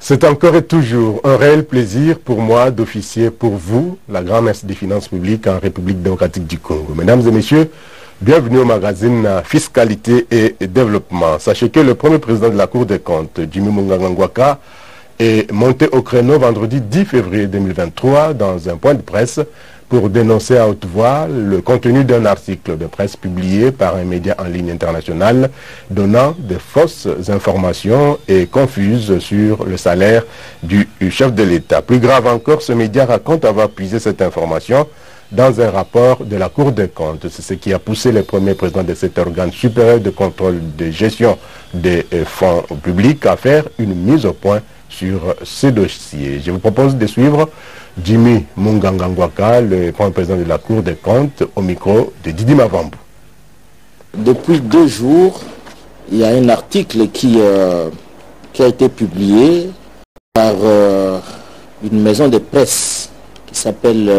C'est encore et toujours un réel plaisir pour moi d'officier pour vous, la grande messe des finances publiques en République démocratique du Congo. Mesdames et messieurs, bienvenue au magazine Fiscalité et Développement. Sachez que le premier président de la Cour des comptes, Jimmy Munga Ngwaka, est monté au créneau vendredi 10 février 2023 dans un point de presse pour dénoncer à haute voix le contenu d'un article de presse publié par un média en ligne international donnant de fausses informations et confuses sur le salaire du chef de l'État. Plus grave encore, ce média raconte avoir puisé cette information dans un rapport de la Cour des comptes. C'est ce qui a poussé le premier président de cet organe supérieur de contrôle de gestion des fonds publics à faire une mise au point sur ce dossier. Je vous propose de suivre Jimmy Munga Ngwaka, le premier président de la Cour des comptes, au micro de Didi Mavambu. Depuis 2 jours, il y a un article qui a été publié par une maison de presse qui s'appelle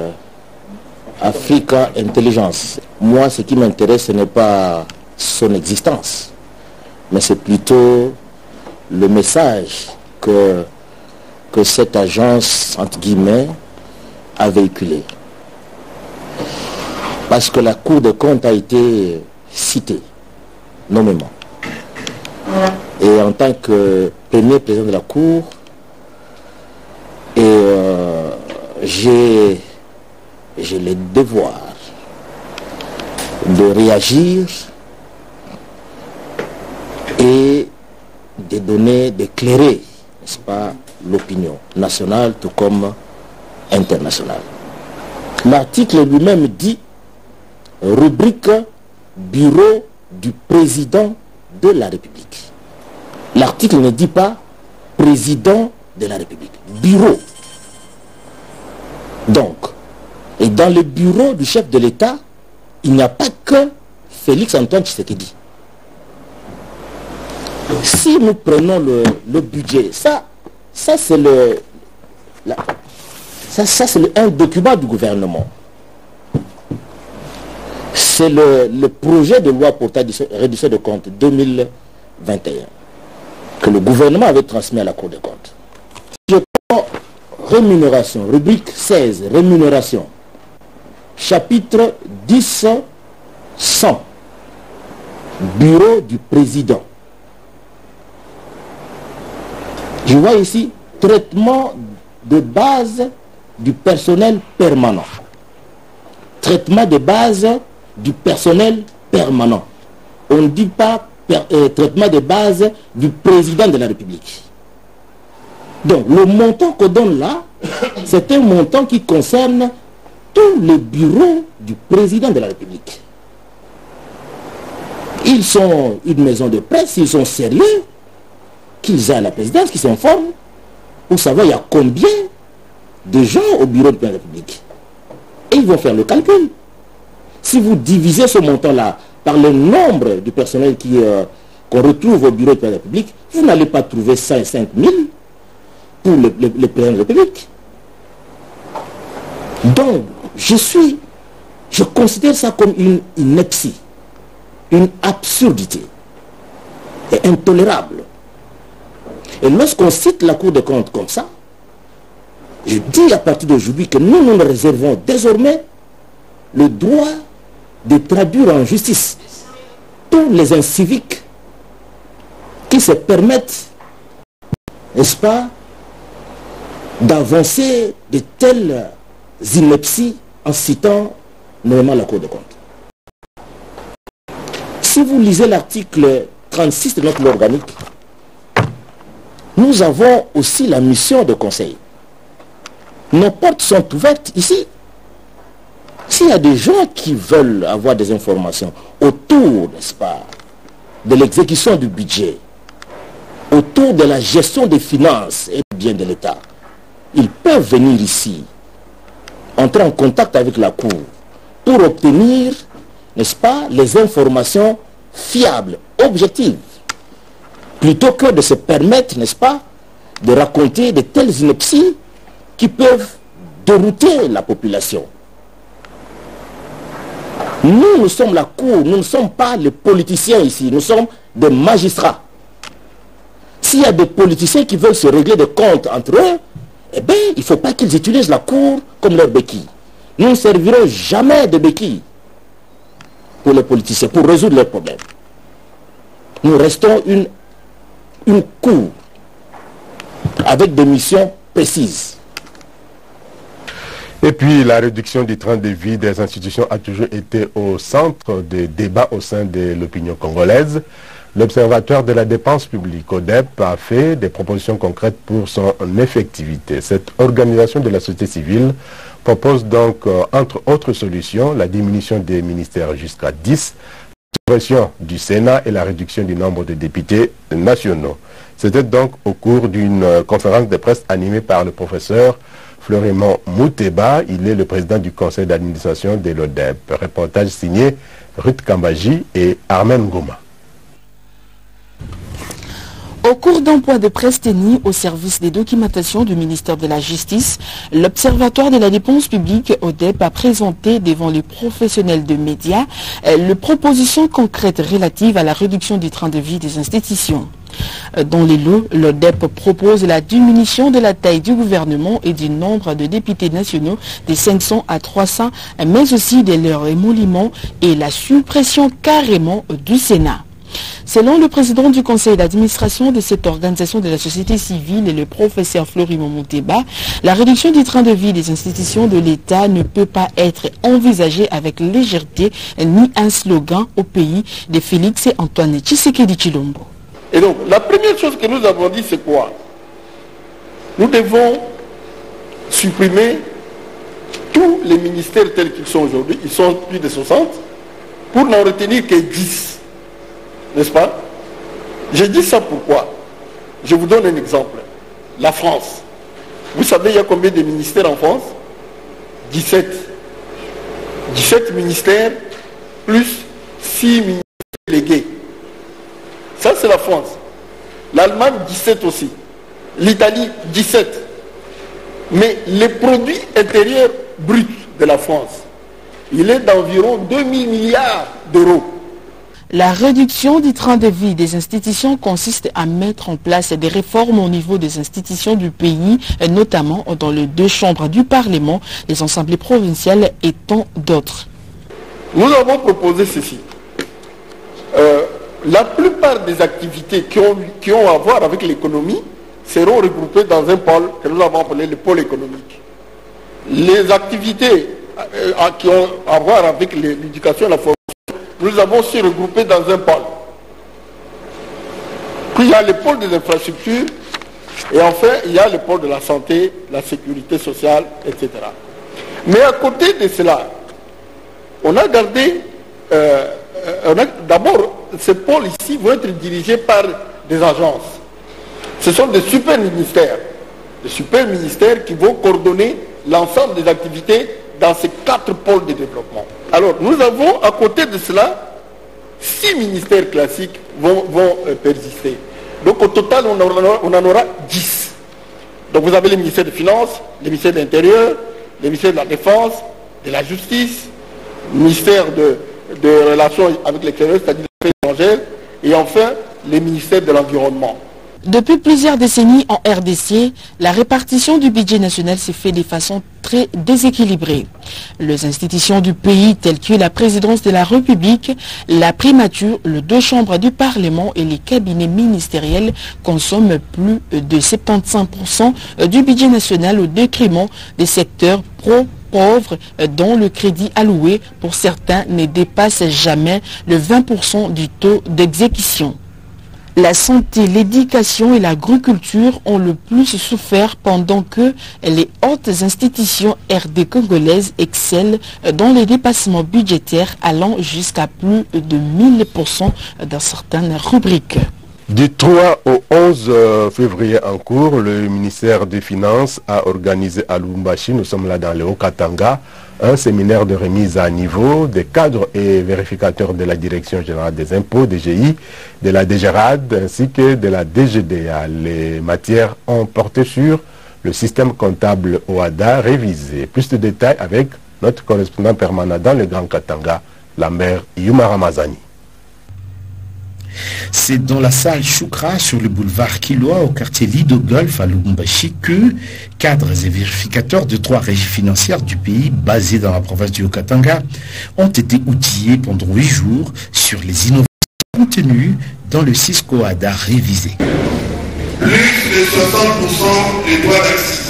Africa Intelligence. Moi, ce qui m'intéresse, ce n'est pas son existence, mais c'est plutôt le message que cette agence, entre guillemets, a véhiculé. Parce que la Cour des comptes a été citée, nommément. Et en tant que premier président de la Cour, j'ai le devoir de réagir et de donner, d'éclairer, n'est-ce pas, l'opinion nationale tout comme internationale. L'article lui-même dit rubrique bureau du président de la République. L'article ne dit pas président de la République, bureau. Donc, et dans le bureau du chef de l'État, il n'y a pas que Félix Antoine Tshisekedi. Si nous prenons le budget, ça c'est un document du gouvernement. C'est le projet de loi pour la réduction de comptes 2021 que le gouvernement avait transmis à la Cour des comptes. Je prends rémunération, rubrique 16, rémunération, chapitre 10, 100, bureau du président. Je vois ici traitement de base du personnel permanent. Traitement de base du personnel permanent. On ne dit pas traitement de base du président de la République. Donc le montant qu'on donne là, c'est un montant qui concerne tous les bureaux du président de la République. Ils sont une maison de presse, ils sont sérieux, qu'ils aient à la présidence, qu'ils s'informent pour savoir il y a combien de gens au bureau de la République. Et ils vont faire le calcul. Si vous divisez ce montant-là par le nombre du personnel qu'on retrouve au bureau de la République, vous n'allez pas trouver 105 000 pour le président de la République. Donc, je considère ça comme une ineptie, une absurdité et intolérable. Et lorsqu'on cite la Cour des comptes comme ça, je dis à partir d'aujourd'hui que nous réservons désormais le droit de traduire en justice tous les inciviques qui se permettent, n'est-ce pas, d'avancer de telles inepties en citant nommément la Cour des comptes. Si vous lisez l'article 36 de notre loi organique, nous avons aussi la mission de conseil. Nos portes sont ouvertes ici. S'il y a des gens qui veulent avoir des informations autour, n'est-ce pas, de l'exécution du budget, autour de la gestion des finances et bien de l'État, ils peuvent venir ici, entrer en contact avec la Cour pour obtenir, n'est-ce pas, les informations fiables, objectives, plutôt que de se permettre, n'est-ce pas, de raconter de telles inepties qui peuvent dérouter la population. Nous sommes la Cour, nous ne sommes pas les politiciens ici, nous sommes des magistrats. s'il y a des politiciens qui veulent se régler des comptes entre eux, eh bien, il ne faut pas qu'ils utilisent la Cour comme leur béquille. Nous ne servirons jamais de béquille pour les politiciens, pour résoudre leurs problèmes. Nous restons une Cour avec des missions précises. Et puis, la réduction du train de vie des institutions a toujours été au centre des débats au sein de l'opinion congolaise. L'Observatoire de la dépense publique, ODEP, a fait des propositions concrètes pour son effectivité. Cette organisation de la société civile propose donc, entre autres solutions, la diminution des ministères jusqu'à 10, la suppression du Sénat et la réduction du nombre de députés nationaux. C'était donc au cours d'une conférence de presse animée par le professeur Florimond Mouteba. Il est le président du conseil d'administration de l'ODEP. Reportage signé Ruth Kambaji et Armen Gouma. Au cours d'un point de presse tenu au service des documentations du ministère de la Justice, l'Observatoire de la dépense publique ODEP a présenté devant les professionnels de médias les propositions concrètes relatives à la réduction du train de vie des institutions. Dans les lots, l'ODEP propose la diminution de la taille du gouvernement et du nombre de députés nationaux de 500 à 300, mais aussi de leur émolument et la suppression carrément du Sénat. Selon le président du conseil d'administration de cette organisation de la société civile et le professeur Florimond Mouteba, la réduction du train de vie des institutions de l'État ne peut pas être envisagée avec légèreté ni un slogan au pays de Félix et Antoine Tshisekedi Tshilombo. Et donc, la première chose que nous avons dit, c'est quoi? Nous devons supprimer tous les ministères tels qu'ils sont aujourd'hui. Ils sont plus de 60, pour n'en retenir que 10. N'est-ce pas? J'ai dit ça pourquoi? Je vous donne un exemple. La France. Vous savez, il y a combien de ministères en France? 17. 17 ministères, plus 6 ministères délégués. Ça, c'est la France. L'Allemagne, 17 aussi. L'Italie, 17. Mais le produit intérieur brut de la France, il est d'environ 2000 milliards d'euros. La réduction du train de vie des institutions consiste à mettre en place des réformes au niveau des institutions du pays, notamment dans les 2 chambres du Parlement, les assemblées provinciales et tant d'autres. Nous avons proposé ceci. La plupart des activités qui ont à voir avec l'économie seront regroupées dans un pôle que nous avons appelé le pôle économique. Les activités qui ont à voir avec l'éducation et la formation, nous avons aussi regroupé dans un pôle. Puis il y a le pôle des infrastructures et enfin il y a le pôle de la santé, la sécurité sociale, etc. Mais à côté de cela, on a gardé, d'abord ces pôles ici vont être dirigés par des agences. Ce sont des super ministères qui vont coordonner l'ensemble des activités dans ces 4 pôles de développement. Alors, nous avons, à côté de cela, 6 ministères classiques vont persister. Donc, au total, on en aura 10. Donc, vous avez les ministères des Finances, les ministères de l'Intérieur, les ministères de la Défense, de la Justice, le ministère de Relations avec l'extérieur, c'est-à-dire des Affaires étrangères, et enfin, les ministères de l'Environnement. Depuis plusieurs décennies en RDC, la répartition du budget national s'est faite de façon très déséquilibrée. Les institutions du pays telles que la présidence de la République, la primature, les 2 chambres du Parlement et les cabinets ministériels consomment plus de 75% du budget national au détriment des secteurs pauvres dont le crédit alloué pour certains ne dépasse jamais le 20% du taux d'exécution. La santé, l'éducation et l'agriculture ont le plus souffert pendant que les hautes institutions RD congolaises excellent dans les dépassements budgétaires allant jusqu'à plus de 1000% dans certaines rubriques. Du 3 au 11 février en cours, le ministère des Finances a organisé à Lubumbashi, nous sommes là dans le Haut-Katanga, un séminaire de remise à niveau des cadres et vérificateurs de la Direction générale des impôts, DGI, de la DGRAD ainsi que de la DGDA. Les matières ont porté sur le système comptable OADA révisé. Plus de détails avec notre correspondant permanent dans le Grand Katanga, la mère Yuma Ramazani. C'est dans la salle Choukra sur le boulevard Kilwa au quartier Lido Golf à Lubumbashi que cadres et vérificateurs de 3 régies financières du pays basées dans la province du Haut-Katanga ont été outillés pendant 8 jours sur les innovations contenues dans le Cisco ADA révisé. Plus de 60% des droits d'accise.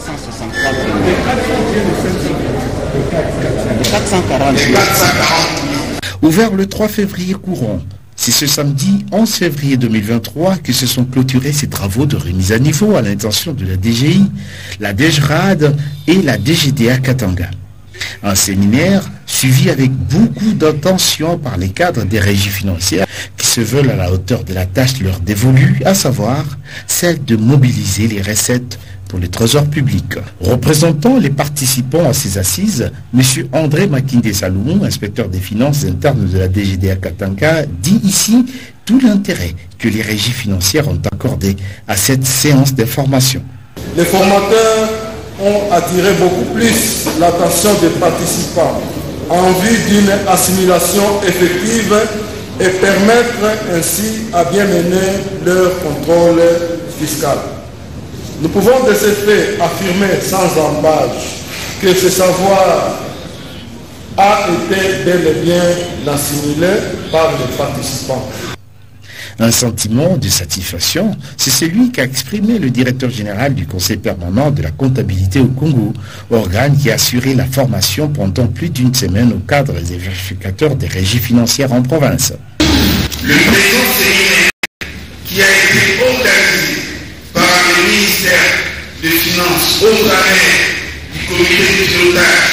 440. Ouvert le 3 février courant, c'est ce samedi 11 février 2023 que se sont clôturés ces travaux de remise à niveau à l'intention de la DGI, la DGRAD et la DGDA Katanga. Un séminaire suivi avec beaucoup d'attention par les cadres des régies financières qui se veulent à la hauteur de la tâche leur dévolue, à savoir celle de mobiliser les recettes pour le trésor public. Représentant les participants à ces assises, M. André Makinde Salomon, inspecteur des finances internes de la DGDA Katanga, dit ici tout l'intérêt que les régies financières ont accordé à cette séance d'information. Les formateurs ont attiré beaucoup plus l'attention des participants en vue d'une assimilation effective et permettre ainsi à bien mener leur contrôle fiscal. Nous pouvons de ce fait affirmer sans embâche que ce savoir a été bel et bien assimilé par les participants. Un sentiment de satisfaction, c'est celui qu'a exprimé le directeur général du Conseil permanent de la comptabilité au Congo, organe qui a assuré la formation pendant plus d'une semaine aux cadres et vérificateurs des régies financières en province. Le présent séminaire qui a été organisé par le ministère des Finances au travers du comité de pilotage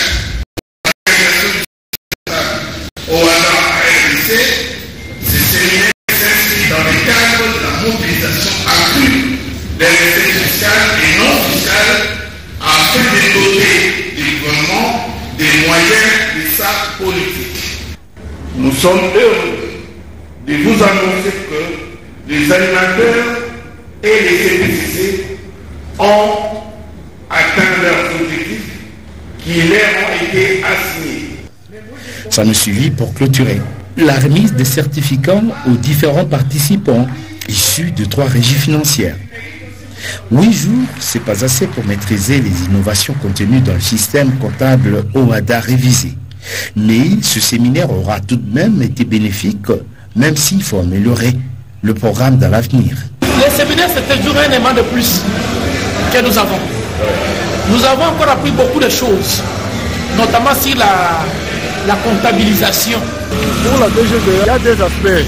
au hasard RDC, ce séminaire s'inscrit dans le cadre de la mobilisation accrue des recettes fiscales et non fiscales afin de doter le gouvernement des moyens de sa politique. Nous sommes heureux de vous annoncer que les animateurs et les CPCC ont atteint leurs objectifs qui leur ont été assignés. Ça nous suivit pour clôturer la remise des certificats aux différents participants issus de 3 régies financières. 8 jours, c'est pas assez pour maîtriser les innovations contenues dans le système comptable OADA révisé. Mais ce séminaire aura tout de même été bénéfique, même s'il faut améliorer le programme dans l'avenir. Le séminaire, c'est toujours un élément de plus que nous avons. Nous avons encore appris beaucoup de choses, notamment sur la comptabilisation. Pour la DGDA, il y a des aspects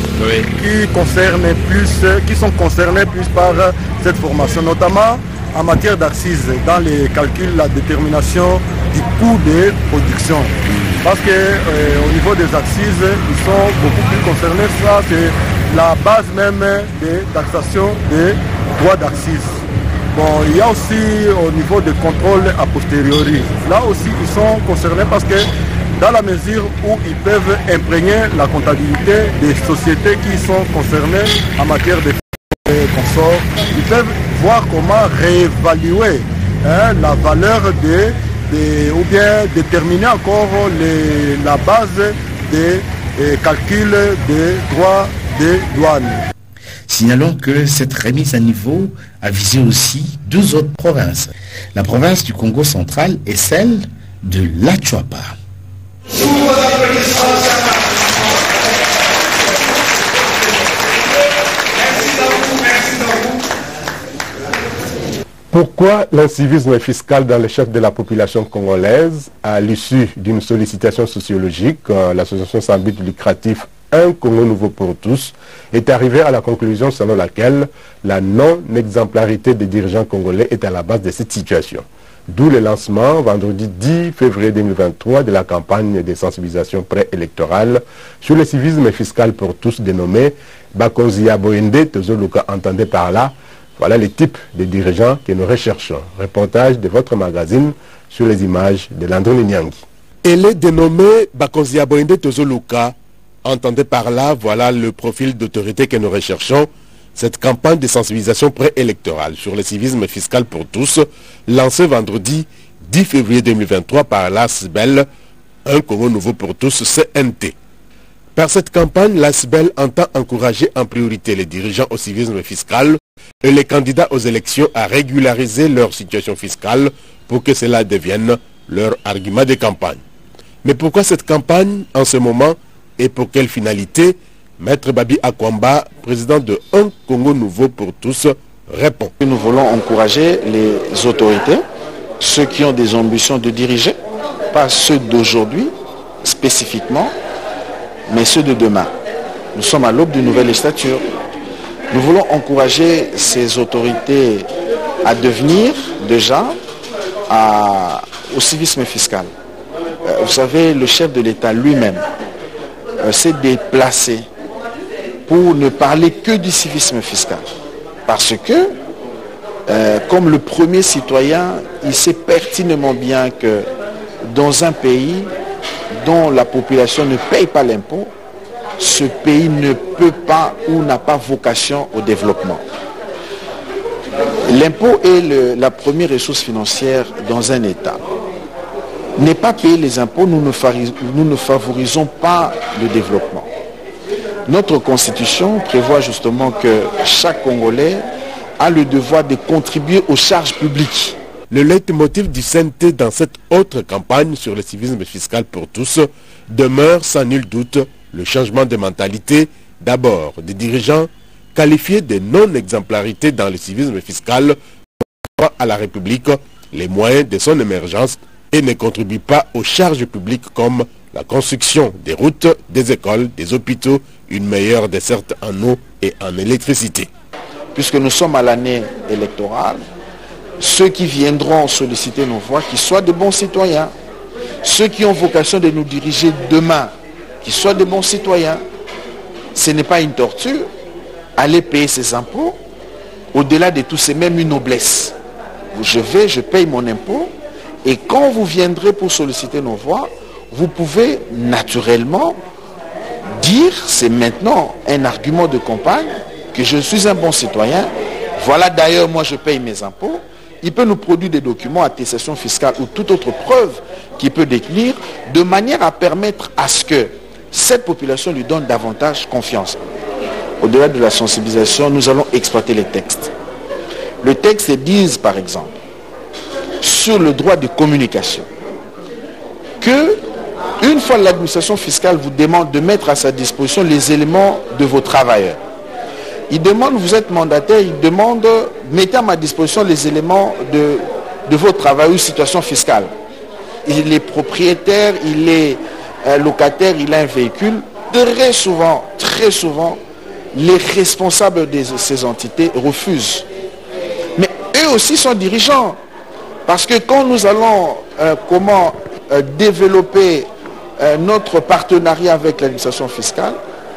qui sont concernés plus par cette formation, notamment en matière d'assises, dans les calculs, la détermination du coût de production. Parce qu'au niveau des assises, ils sont beaucoup plus concernés. Ça, c'est la base même de taxation des droits d'assises. Bon, il y a aussi au niveau des contrôles a posteriori. Là aussi, ils sont concernés parce que dans la mesure où ils peuvent imprégner la comptabilité des sociétés qui sont concernées en matière de consorts, ils peuvent voir comment réévaluer la valeur ou bien déterminer encore la base des calculs des droits des douanes. Signalons que cette remise à niveau a visé aussi 2 autres provinces. La province du Congo central et celle de l'Achuapa. Pourquoi l'incivisme fiscal dans les chefs de la population congolaise? À l'issue d'une sollicitation sociologique, l'association sans but lucratif Un Congo Nouveau pour tous est arrivée à la conclusion selon laquelle la non-exemplarité des dirigeants congolais est à la base de cette situation. D'où le lancement, vendredi 10 février 2023, de la campagne de sensibilisation préélectorale sur le civisme fiscal pour tous dénommée Bakonzia Boende Tozoluka. Entendez par là, voilà les types de dirigeants que nous recherchons. Reportage de votre magazine sur les images de Landon Nyangi. Elle est dénommée Bakonzia Boende Tozoluka. Entendez par là, voilà le profil d'autorité que nous recherchons. Cette campagne de sensibilisation préélectorale sur le civisme fiscal pour tous, lancée vendredi 10 février 2023 par l'ASBEL, Un Congo Nouveau pour tous, CNT. Par cette campagne, l'ASBEL entend encourager en priorité les dirigeants au civisme fiscal et les candidats aux élections à régulariser leur situation fiscale pour que cela devienne leur argument de campagne. Mais pourquoi cette campagne en ce moment et pour quelle finalité? Maître Babi Akwamba, président de Un Congo Nouveau pour tous, répond. Nous voulons encourager les autorités, ceux qui ont des ambitions de diriger, pas ceux d'aujourd'hui spécifiquement, mais ceux de demain. Nous sommes à l'aube d'une nouvelle législature. Nous voulons encourager ces autorités à devenir déjà au civisme fiscal. Vous savez, le chef de l'État lui-même s'est déplacé pour ne parler que du civisme fiscal. Parce que, comme le premier citoyen, il sait pertinemment bien que dans un pays dont la population ne paye pas l'impôt, ce pays ne peut pas ou n'a pas vocation au développement. L'impôt est la première ressource financière dans un État. Ne pas payer les impôts, nous ne favorisons pas le développement. Notre constitution prévoit justement que chaque Congolais a le devoir de contribuer aux charges publiques. Le leitmotiv du CNT dans cette autre campagne sur le civisme fiscal pour tous demeure sans nul doute le changement de mentalité, d'abord des dirigeants qualifiés de non-exemplarité dans le civisme fiscal à la République les moyens de son émergence et ne contribuent pas aux charges publiques comme la construction des routes, des écoles, des hôpitaux, une meilleure desserte en eau et en électricité. Puisque nous sommes à l'année électorale, ceux qui viendront solliciter nos voix, qu'ils soient de bons citoyens, ceux qui ont vocation de nous diriger demain, qu'ils soient de bons citoyens. Ce n'est pas une torture, aller payer ses impôts, au-delà de tout, c'est même une noblesse. Je paye mon impôt, et quand vous viendrez pour solliciter nos voix, vous pouvez naturellement dire, c'est maintenant un argument de campagne, que je suis un bon citoyen, voilà d'ailleurs moi je paye mes impôts. Il peut nous produire des documents, attestation fiscale ou toute autre preuve qui peut détenir, de manière à permettre à ce que cette population lui donne davantage confiance. Au-delà de la sensibilisation, nous allons exploiter les textes. Le texte dit, par exemple, sur le droit de communication, que une fois l'administration fiscale vous demande de mettre à sa disposition les éléments de vos travailleurs, il demande, vous êtes mandataire, il demande, mettez à ma disposition les éléments de votre travail ou situation fiscale. Il est propriétaire, il est locataire, il a un véhicule. Très souvent, les responsables de ces entités refusent. Mais eux aussi sont dirigeants. Parce que quand nous allons développer notre partenariat avec l'administration fiscale,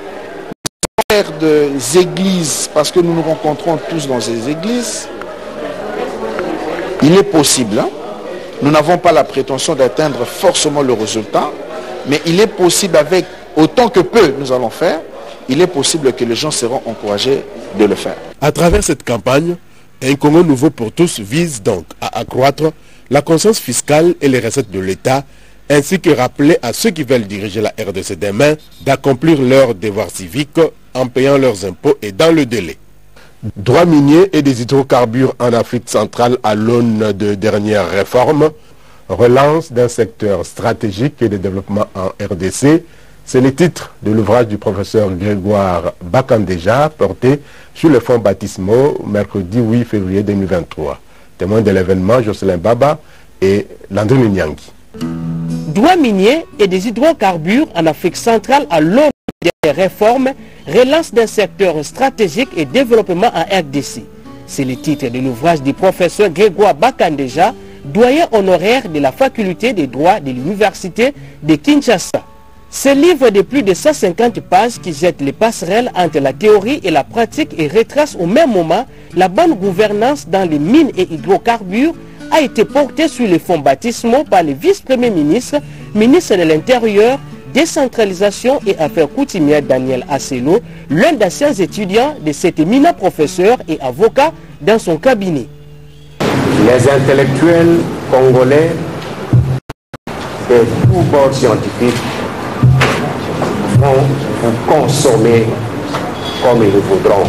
des églises, parce que nous nous rencontrons tous dans ces églises, il est possible, nous n'avons pas la prétention d'atteindre forcément le résultat, mais il est possible, avec autant que peu nous allons faire, il est possible que les gens seront encouragés de le faire. À travers cette campagne, Un Congo Nouveau pour tous vise donc à accroître la conscience fiscale et les recettes de l'État, ainsi que rappeler à ceux qui veulent diriger la RDC demain d'accomplir leurs devoirs civiques en payant leurs impôts et dans le délai. Droits miniers et des hydrocarbures en Afrique centrale à l'aune de dernières réformes, relance d'un secteur stratégique et de développement en RDC, c'est le titre de l'ouvrage du professeur Grégoire Bakandeja porté sur le fonds baptismaux mercredi 8 février 2023. Témoins de l'événement, Jocelyn Baba et Landry Nyangi. Droits miniers et des hydrocarbures en Afrique centrale à l'aune des réformes, relance d'un secteur stratégique et développement en RDC. C'est le titre de l'ouvrage du professeur Grégoire Bakandeja, doyen honoraire de la faculté des droits de l'université de Kinshasa. Ce livre de plus de 150 pages qui jette les passerelles entre la théorie et la pratique et retrace au même moment la bonne gouvernance dans les mines et hydrocarbures a été porté sur les fonds baptismaux par le vice-premier ministre, ministre de l'Intérieur, décentralisation et affaires coutumières Daniel Asselo, l'un des anciens étudiants de cet éminent professeur et avocat dans son cabinet. Les intellectuels congolais de tous bords scientifiques pourront vous consommer comme ils le voudront.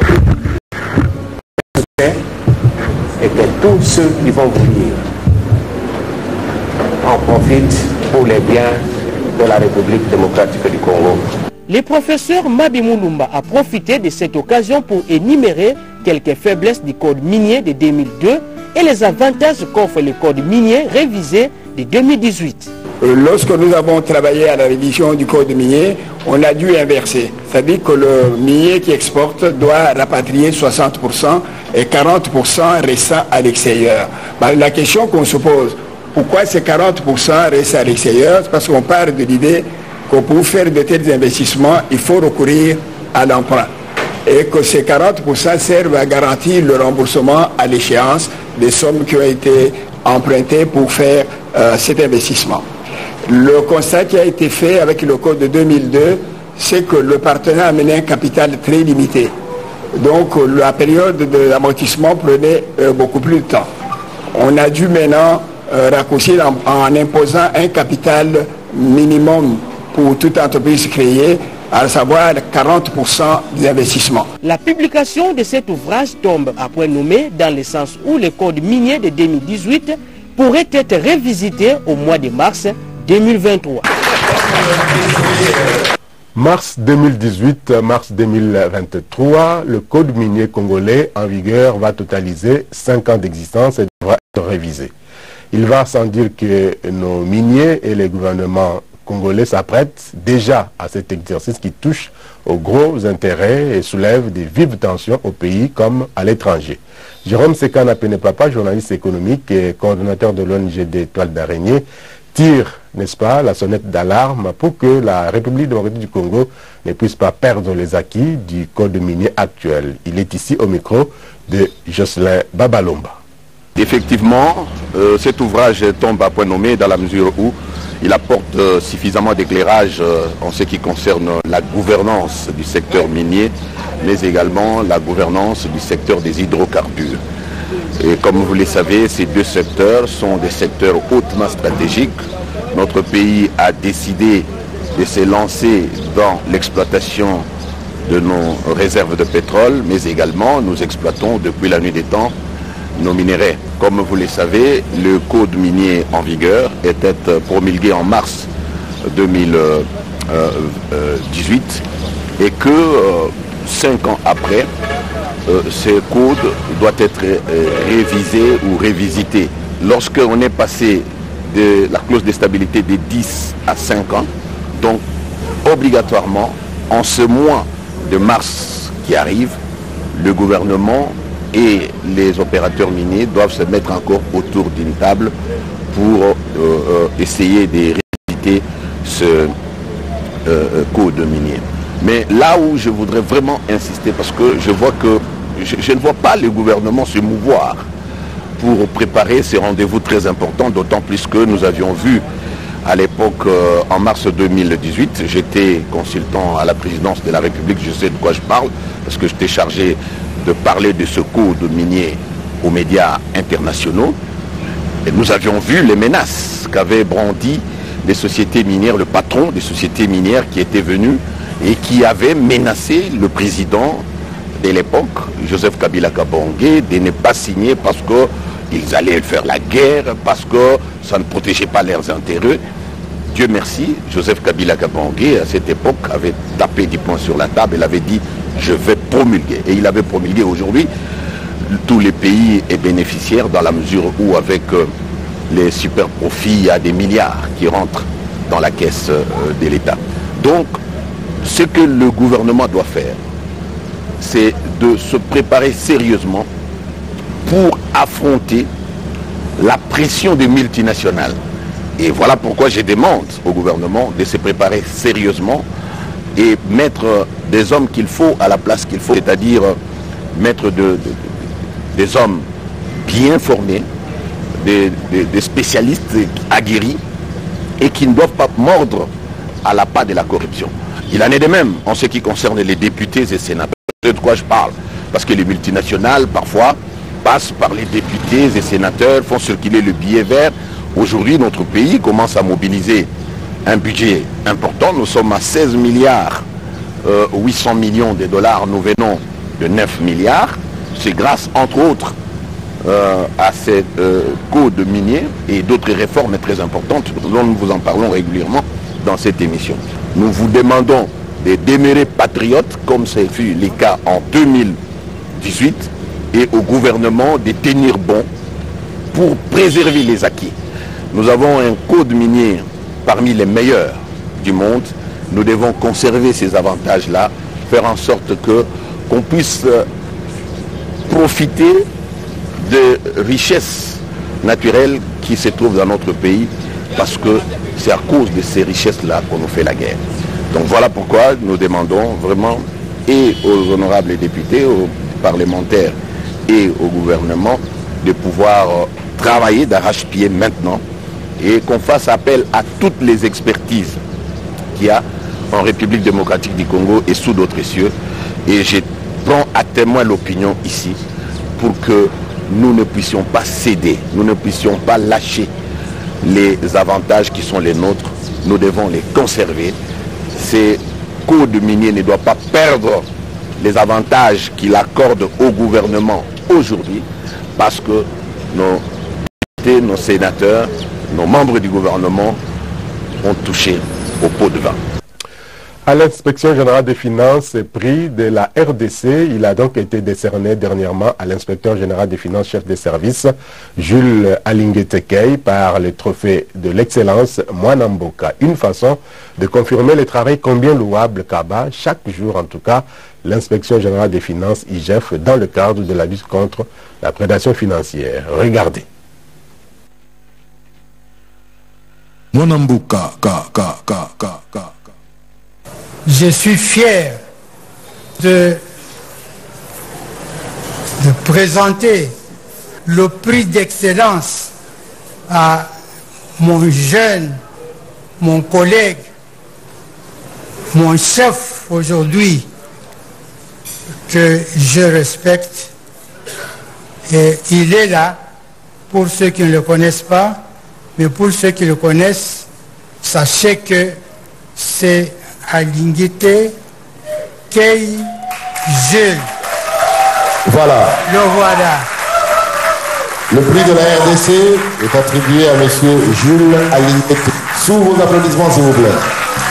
Et que tous ceux qui vont vous dire en profitent pour les biens de la République démocratique du Congo. Le professeur Mabi Moulumba a profité de cette occasion pour énumérer quelques faiblesses du code minier de 2002 et les avantages qu'offre le code minier révisé de 2018. Lorsque nous avons travaillé à la révision du code minier, on a dû inverser. C'est-à-dire que le minier qui exporte doit rapatrier 60% et 40% restant à l'extérieur. La question qu'on se pose, pourquoi ces 40% restent à l'extérieur? Parce qu'on part de l'idée que pour faire de tels investissements, il faut recourir à l'emprunt. Et que ces 40% servent à garantir le remboursement à l'échéance des sommes qui ont été empruntées pour faire cet investissement. Le constat qui a été fait avec le code de 2002, c'est que le partenaire a mené un capital très limité. Donc la période de l'amortissement prenait beaucoup plus de temps. On a dû maintenant raccourcir en imposant un capital minimum pour toute entreprise créée, à savoir 40% des investissements. La publication de cet ouvrage tombe à point nommé dans le sens où le code minier de 2018 pourrait être révisité au mois de mars 2023. Mars 2018, mars 2023, le code minier congolais en vigueur va totaliser 5 ans d'existence et devra être révisé. Il va sans dire que nos miniers et les gouvernements congolais s'apprêtent déjà à cet exercice qui touche aux gros intérêts et soulève des vives tensions au pays comme à l'étranger. Jérôme Sekana Penepapa, journaliste économique et coordonnateur de l'ONG des Toiles d'Araignée, tire, n'est-ce pas, la sonnette d'alarme pour que la République démocratique du Congo ne puisse pas perdre les acquis du code minier actuel. Il est ici au micro de Jocelyn Babalomba. Effectivement, cet ouvrage tombe à point nommé dans la mesure où il apporte suffisamment d'éclairage en ce qui concerne la gouvernance du secteur minier, mais également la gouvernance du secteur des hydrocarbures. Et comme vous le savez, ces deux secteurs sont des secteurs hautement stratégiques. Notre pays a décidé de se lancer dans l'exploitation de nos réserves de pétrole, mais également nous exploitons depuis la nuit des temps nos minerais. Comme vous le savez, le code minier en vigueur était promulgué en mars 2018 et que 5 ans après, ce code doit être révisé ou révisité. Lorsqu'on est passé de la clause de stabilité de 10 à 5 ans, donc obligatoirement, en ce mois de mars qui arrive, le gouvernement et les opérateurs miniers doivent se mettre encore autour d'une table pour essayer de révisiter ce code minier. Mais là où je voudrais vraiment insister, parce que je vois que je ne vois pas le gouvernement se mouvoir pour préparer ces rendez-vous très importants, d'autant plus que nous avions vu à l'époque, en mars 2018, j'étais consultant à la présidence de la République, je sais de quoi je parle, parce que j'étais chargé de parler de ce code minier aux médias internationaux. Et nous avions vu les menaces qu'avaient brandies les sociétés minières, le patron des sociétés minières qui était venu et qui avait menacé le président de l'époque, Joseph Kabila Kabange, de ne pas signer parce qu'ils allaient faire la guerre, parce que ça ne protégeait pas leurs intérêts. Dieu merci, Joseph Kabila Kabange, à cette époque, avait tapé du poing sur la table, il avait dit « je vais promulguer ». Et il avait promulgué. Aujourd'hui, tous les pays est bénéficiaire dans la mesure où, avec les super profits, il y a des milliards qui rentrent dans la caisse de l'État. Donc, ce que le gouvernement doit faire, c'est de se préparer sérieusement pour affronter la pression des multinationales. Et voilà pourquoi je demande au gouvernement de se préparer sérieusement et mettre des hommes qu'il faut à la place qu'il faut, c'est-à-dire mettre des hommes bien formés, des spécialistes aguerris et qui ne doivent pas mordre à la patte de la corruption. Il en est de même en ce qui concerne les députés et sénateurs. De quoi je parle? Parce que les multinationales, parfois, passent par les députés et sénateurs, font circuler le billet vert. Aujourd'hui, notre pays commence à mobiliser un budget important. Nous sommes à 16 milliards 800 millions de dollars. Nous venons de 9 milliards. C'est grâce, entre autres, à ces codes miniers et d'autres réformes très importantes dont nous vous en parlons régulièrement dans cette émission. Nous vous demandons de demeurer patriotes comme ce fut le cas en 2018 et au gouvernement de tenir bon pour préserver les acquis. Nous avons un code minier parmi les meilleurs du monde. Nous devons conserver ces avantages-là, faire en sorte qu'on puisse profiter de richesses naturelles qui se trouvent dans notre pays, parce que c'est à cause de ces richesses-là qu'on nous fait la guerre. Donc voilà pourquoi nous demandons vraiment, et aux honorables députés, aux parlementaires et au gouvernement, de pouvoir travailler d'arrache-pied maintenant et qu'on fasse appel à toutes les expertises qu'il y a en République démocratique du Congo et sous d'autres cieux. Et je prends à témoin l'opinion ici pour que nous ne puissions pas céder, nous ne puissions pas lâcher les avantages qui sont les nôtres. Nous devons les conserver. Ces codes miniers ne doivent pas perdre les avantages qu'il accorde au gouvernement aujourd'hui, parce que nos députés, nos sénateurs, nos membres du gouvernement ont touché au pot de vin. À l'inspection générale des finances, prix de la RDC, il a donc été décerné dernièrement à l'inspecteur général des finances, chef des services, Jules Alingué-Tekei, par le trophée de l'excellence Mwanamboka. Une façon de confirmer le travail combien louable qu'abat, chaque jour en tout cas, l'inspection générale des finances, IGF, dans le cadre de la lutte contre la prédation financière. Regardez. Mwanamboka, je suis fier de présenter le prix d'excellence à mon collègue, mon chef aujourd'hui, que je respecte. Et il est là, pour ceux qui ne le connaissent pas, mais pour ceux qui le connaissent, sachez que c'est Alingué-Tekei Jules. Voilà. Le voilà. Le prix de la RDC est attribué à M. Jules Alingué-Tekei. Sous vos applaudissements, s'il vous plaît.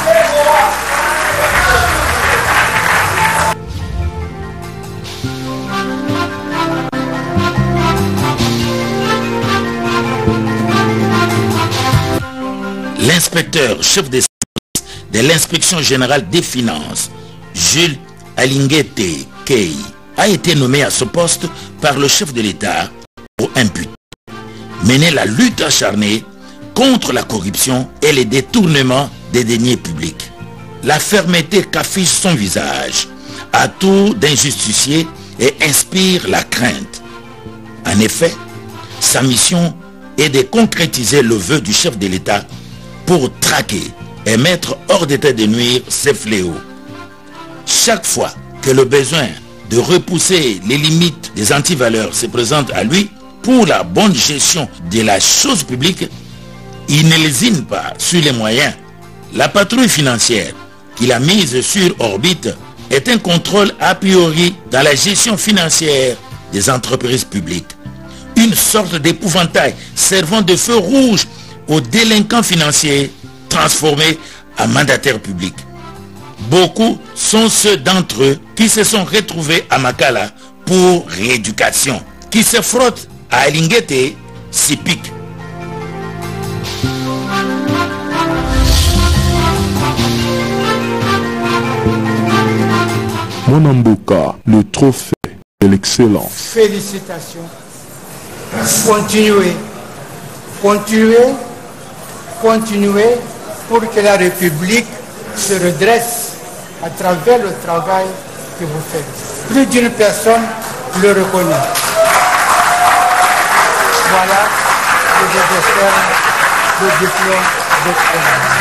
L'inspecteur chef des de l'inspection générale des finances, Jules Alingué-Tekei, a été nommé à ce poste par le chef de l'État pour imputer, mener la lutte acharnée contre la corruption et les détournements des deniers publics. La fermeté qu'affiche son visage a tout d'injusticier et inspire la crainte. En effet, sa mission est de concrétiser le vœu du chef de l'État pour traquer et mettre hors d'état de nuire ces fléaux. Chaque fois que le besoin de repousser les limites des antivaleurs se présente à lui pour la bonne gestion de la chose publique, il ne lésine pas sur les moyens. La patrouille financière qu'il a mise sur orbite est un contrôle a priori dans la gestion financière des entreprises publiques. Une sorte d'épouvantail servant de feu rouge aux délinquants financiers transformés en mandataires publics. Beaucoup sont ceux d'entre eux qui se sont retrouvés à Makala pour rééducation, qui se frottent à Alingué-Tekei, s'y piquent. Mwanamboka, le trophée de l'excellence. Félicitations. Continuez. Continuez pour que la République se redresse à travers le travail que vous faites. Plus d'une personne le reconnaît. Voilà, je vais faire le diplôme d'excellence.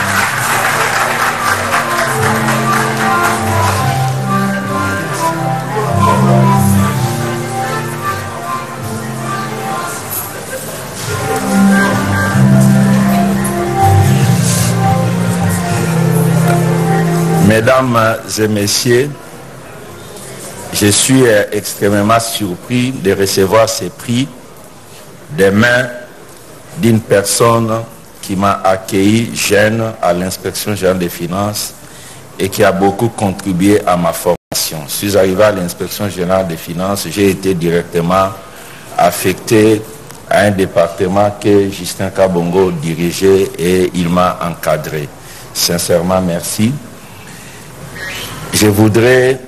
Mesdames et messieurs, je suis extrêmement surpris de recevoir ces prix des mains d'une personne qui m'a accueilli jeune à l'inspection générale des finances et qui a beaucoup contribué à ma formation. Je suis arrivé à l'inspection générale des finances, j'ai été directement affecté à un département que Justin Kabongo dirigeait et il m'a encadré. Sincèrement, merci. Je voudrais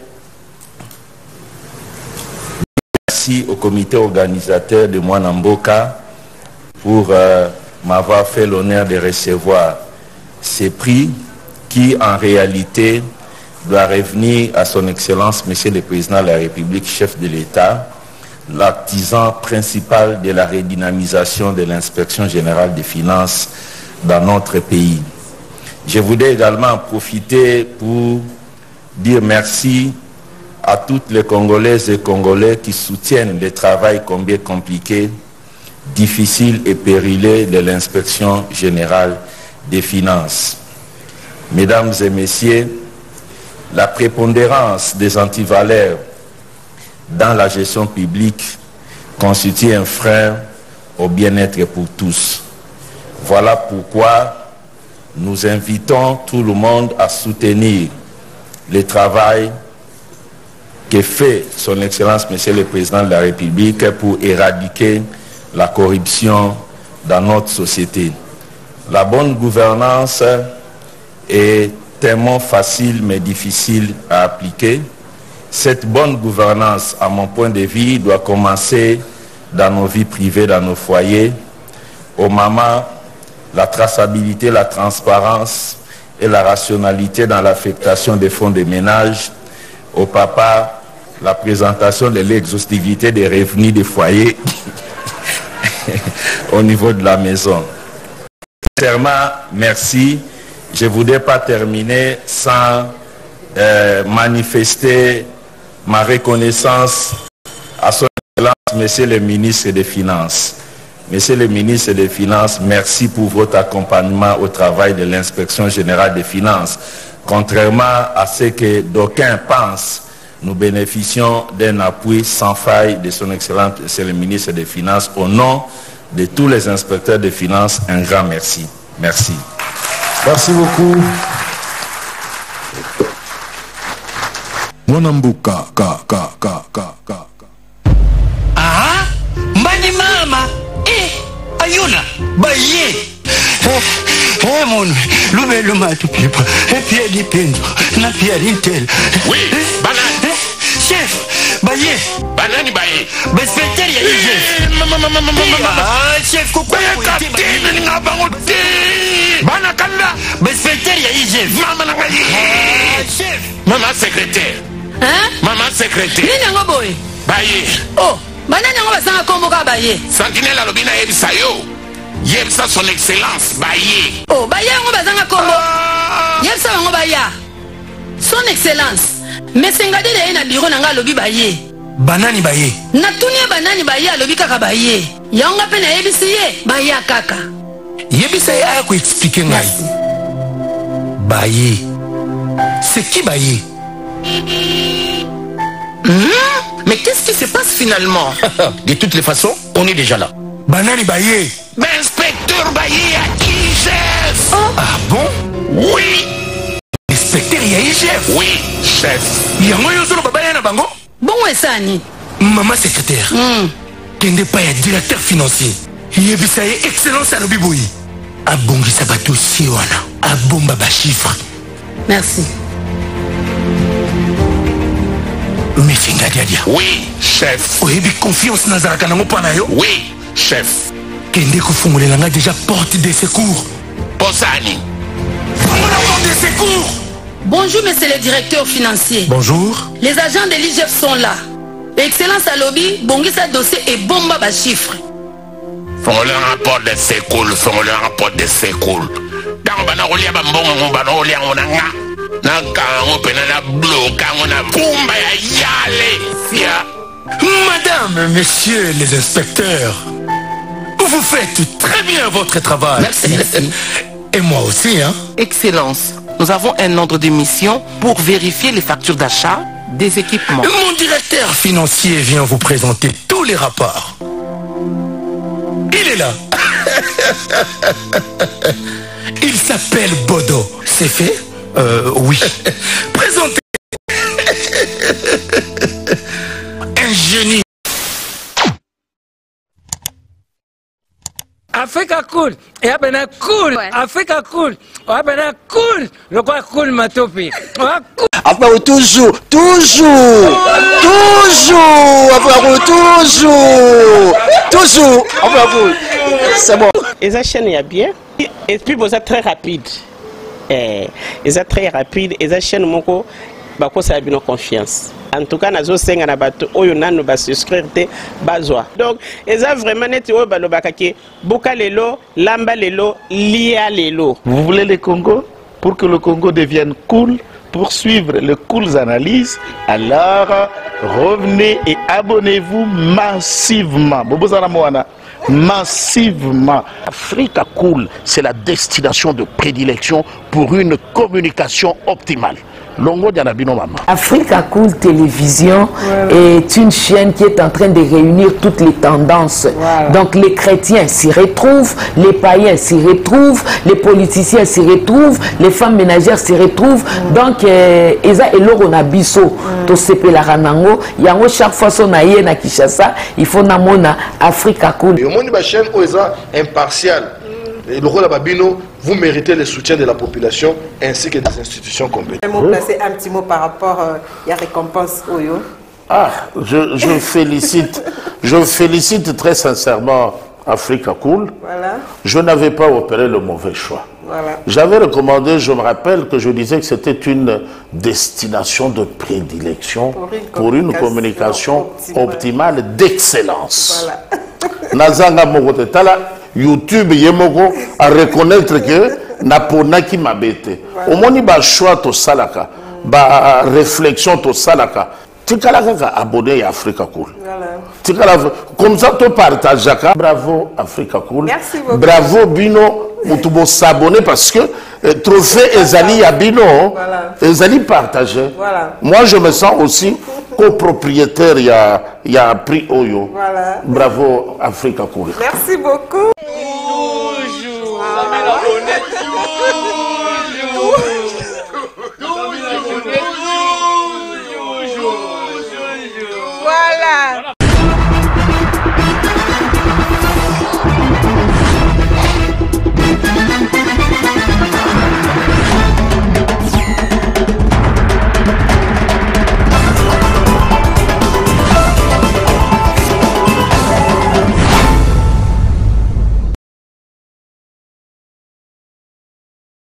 remercier au comité organisateur de Mwanamboka pour m'avoir fait l'honneur de recevoir ces prix qui, en réalité, doit revenir à son Excellence, Monsieur le Président de la République, chef de l'État, l'artisan principal de la redynamisation de l'inspection générale des finances dans notre pays. Je voudrais également en profiter pour dire merci à toutes les Congolaises et Congolais qui soutiennent le travail combien compliqué, difficile et périlleux de l'inspection générale des finances. Mesdames et messieurs, la prépondérance des antivaleurs dans la gestion publique constitue un frein au bien-être pour tous. Voilà pourquoi nous invitons tout le monde à soutenir le travail que fait son Excellence, Monsieur le Président de la République, pour éradiquer la corruption dans notre société. La bonne gouvernance est un mot facile mais difficile à appliquer. Cette bonne gouvernance, à mon point de vue, doit commencer dans nos vies privées, dans nos foyers. Aux mamans, la traçabilité, la transparence et la rationalité dans l'affectation des fonds de ménage. Au papa, la présentation de l'exhaustivité des revenus des foyers au niveau de la maison. Sincèrement, merci. Je ne voudrais pas terminer sans manifester ma reconnaissance à son Excellence, Monsieur le ministre des Finances. Monsieur le ministre des Finances, merci pour votre accompagnement au travail de l'inspection générale des finances. Contrairement à ce que d'aucuns pensent, nous bénéficions d'un appui sans faille de son Excellence, Monsieur le ministre des Finances. Au nom de tous les inspecteurs des finances, un grand merci. Merci. Merci beaucoup. Mwanamboka, Ah, mbani mama, ayuna, baye. Mon, lube matu pipa, pia dipendo, na pia l'intel. Oui, banane. Chef, baye. Banane baye. Bespecter ya chef. Chef, pourquoi kaptene ni ngabango te? Bana kanda. Bespecter ya chef. Mama na ngai. Chef. Maman secrétaire. Hein? Maman secrétaire. Nini ngo boy? Baye. Oh, banane ngo basanga komboka baye. Sentinelle alobina yebisa yo. Yebisa son excellence baye. Oh, baye ngo basanga kombo. Yebisa ngo baya. Son excellence. Mesenga de na bureau nanga lobi baye. Banani baye. Natunia banani baye alobi kaka baye. Yanga pe na yebisi ye baya kaka. Yebisa ya ko expliquer ngai. Baye. C'est qui baye? Mais qu'est-ce qui se passe finalement? De toutes les façons, on est déjà là. Banani baye. Mais inspecteur baye à IGF. Oh. Ah bon? Oui. Inspecteur ya IGF? Oui, chef. Yango yo solo babaya na bango? Bon esani. Maman secrétaire. Kende pa ya directeur financier. Yebisa ye excellence à l'obiboyi. Abongisa bato si wana. Abomba ba chiffre. Merci. Mefinga diadia. Oui, chef. Oyebi confiance na zalaka nango pana yo? Oui, chef. Kende kofungolela nga déjà porte de secours. Posani. Porte de secours. Bonjour, monsieur le directeur financier. Bonjour. Les agents de l'IGF sont là. Excellence à lobby, bongisa dossier et bomba ba chiffre. Font le rapport de secours, font le rapport de secours. Dans bana olia bambongo bana olia onanga. Naka on pena na bloka on a kumba ya yale. Madame, messieurs les inspecteurs, vous faites très bien votre travail. Merci. Et moi aussi, hein. Excellence, nous avons un ordre de mission pour vérifier les factures d'achat des équipements. Mon directeur financier vient vous présenter tous les rapports. Il est là. Il s'appelle Bodo. C'est fait? Oui. Présentez. Un génie. Africa cool, et abena cool, Africa cool, abena cool, le quoi cool ma topi. Après toujours, c'est bon. Et ça chaîne est bien, et puis vous êtes très rapide. Et ça très rapide, et ça chaîne moko, bako ça a bien confiance. En tout cas, nazo senga na bato oyo nanu ba souscrire te bazwa. Donc, eza vraiment neti oyo balobaka ke boka lelo, lamba lelo, lia lelo. Vous voulez le Congo? Pour que le Congo devienne cool, pour suivre les cool analyses, alors revenez et abonnez-vous massivement. Bobozana Moana. Massivement. Africa Cool, c'est la destination de prédilection pour une communication optimale. Africa Cool Télévision est une chaîne qui est en train de réunir toutes les tendances. Donc les chrétiens s'y retrouvent, les païens s'y retrouvent, les politiciens s'y retrouvent, les femmes ménagères s'y retrouvent. Donc Eza Eloro na biso to sepela ranango yango chaque fois son aye na Kinshasa, il faut namona Africa Cool. Et au monde de chaîne Eza impartial. Et le rôle de Babino, vous méritez le soutien de la population ainsi que des institutions compétentes. Vous placer un petit mot par rapport à la récompense Oyo. Je félicite très sincèrement Africa Cool. Voilà. Je n'avais pas opéré le mauvais choix. Voilà. J'avais recommandé, je me rappelle que je disais que c'était une destination de prédilection pour une communication optimale d'excellence. Nazanga Mogotala. YouTube yemoko à reconnaître que naponaki mabete au moni ba choix to salaka ba réflexion to salaka tikala kaka abonné à Africa Cool tikala comme ça to partage jaka bravo Africa Cool. Merci beaucoup. Bravo Bino mutubo s'abonner parce que trophée ezali ya Bino ezali partagé. Moi je me sens aussi copropriétaire il y a prix Oyo. Bravo Africa Cool. Merci beaucoup.